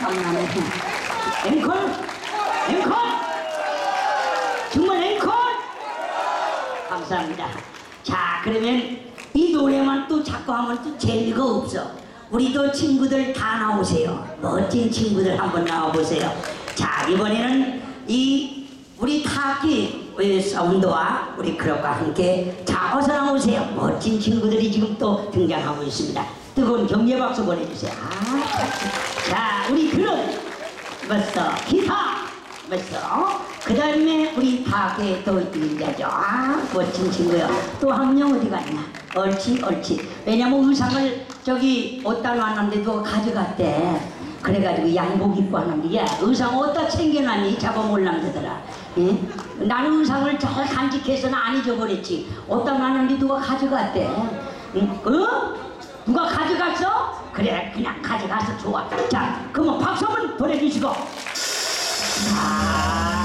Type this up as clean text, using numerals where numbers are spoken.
땀나네. 앵콜? 앵콜? 정말 앵콜? 감사합니다. 자, 그러면 이 노래만 또 자꾸 하면 또 재미가 없어. 우리도 친구들 다 나오세요. 멋진 친구들 한번 나와보세요. 자, 이번에는 우리 타악기 사운드와 우리 클럽과 함께 자, 어서 나오세요. 멋진 친구들이 지금 또 등장하고 있습니다. 뜨거운 격려 박수 보내주세요. 자, 우리 드럼 멋있어. 기타 멋있어. 그 다음에 우리 타악기의 또 인자죠. 멋진 친구요. 또 한 명 어디 갔나? 옳지 옳지. 왜냐면 의상을 저기 옷다 놨는데 누가 가져갔대. 그래가지고 양복 입고 하는데 야, 의상 어디다 챙겨놨니? 잡아몰랑되더라. 예? 나는 의상을 잘 간직해서는 안 잊어버렸지. 옷다 놨는데 누가 가져갔대. 응? 어? 누가 가져갔어? 그래, 그냥 가져가서 좋아. 자, 그러면 박수 한번 보내주시고. 자,